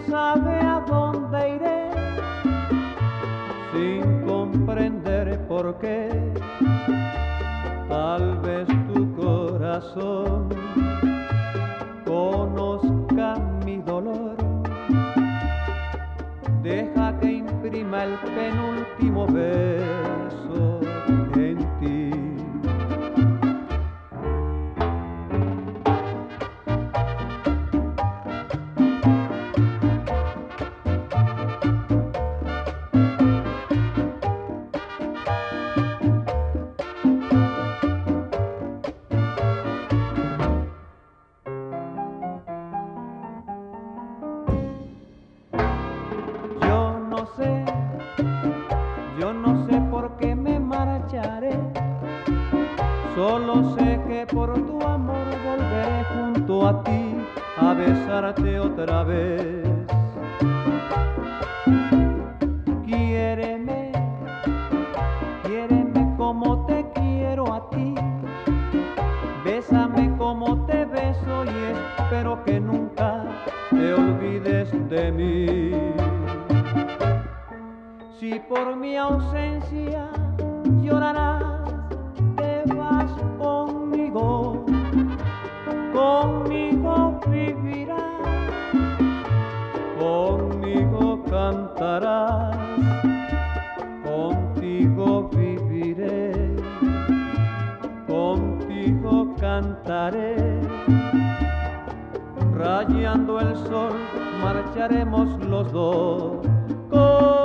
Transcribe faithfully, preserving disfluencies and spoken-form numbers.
sabe a dónde iré, sin comprender por qué. Tal vez tu corazón conozca mi dolor. Deja que imprima el penúltimo beso en ti. Yo no sé por qué me marcharé, solo sé que por tu amor volveré junto a ti a besarte otra vez. Quiéreme, quiéreme como te quiero a ti, bésame como te beso y espero que nunca te olvides de mí. Si por mi ausencia llorarás, te vas conmigo, conmigo vivirás, conmigo cantarás, contigo viviré, contigo cantaré. Rayando el sol marcharemos los dos.